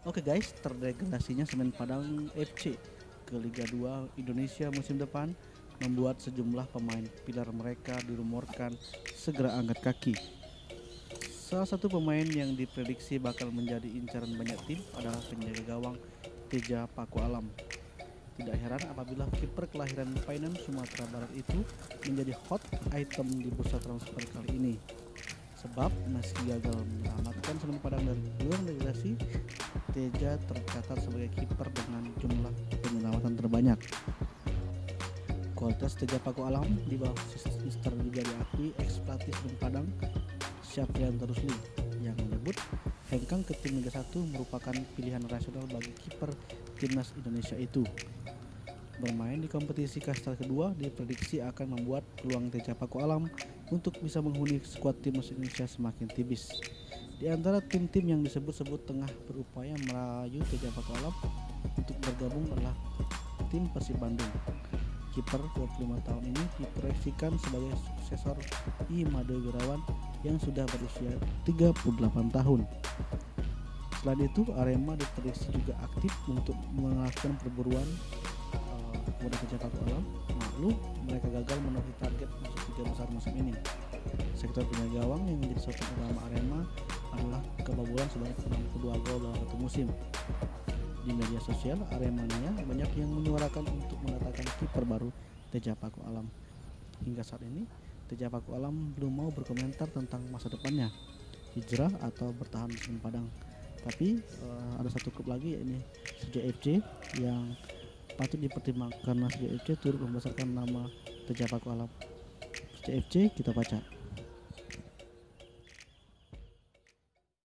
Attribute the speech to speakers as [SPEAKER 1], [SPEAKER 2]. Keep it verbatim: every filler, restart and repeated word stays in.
[SPEAKER 1] Oke guys, terdegradasinya Semen Padang F C ke Liga dua Indonesia musim depan membuat sejumlah pemain pilar mereka dirumorkan segera angkat kaki. Salah satu pemain yang diprediksi bakal menjadi incaran banyak tim adalah penjaga gawang Teja Paku Alam. Tidak heran apabila kiper kelahiran Painan Sumatera Barat itu menjadi hot item di bursa transfer kali ini. Sebab meski gagal menyelamatkan Semen Padang dari jurang degradasi, Teja tercatat sebagai kiper dengan jumlah penyelamatan terbanyak. Kualitas Teja Paku Alam di bawah Mister juga diakui ex pelatih Semen Padang Syafrian Rusli yang menyebut hengkang ke tim Liga satu merupakan pilihan rasional bagi kiper timnas Indonesia itu. Bermain di kompetisi kasta kedua diprediksi akan membuat peluang Teja Paku Alam untuk bisa menghuni skuad timnas Indonesia semakin tipis. Di antara tim-tim yang disebut-sebut tengah berupaya merayu Teja Paku Alam untuk bergabung adalah tim Persib Bandung. Kiper dua puluh lima tahun ini diproyeksikan sebagai suksesor Imade Wirawan yang sudah berusia tiga puluh delapan tahun. Selain itu, Arema diprediksi juga aktif untuk melakukan perburuan uh, kepada Teja Paku Alam. Lalu mereka gagal memenuhi target masuk tiga besar musim ini. Sektor penjaga gawang yang menjadi sorotan utama Arema adalah kebobolan sebanyak enam puluh dua gol dalam satu musim. Di media sosial Aremania banyak yang menyuarakan untuk mendatangkan kiper baru Teja Paku Alam. Hingga saat ini Teja Paku Alam belum mau berkomentar tentang masa depannya, hijrah atau bertahan di Semen Padang. Tapi uh, ada satu klub lagi yakni Persija F C yang patut dipertimbangkan karena Persija F C turut membesarkan nama Teja Paku Alam. Persija F C kita baca.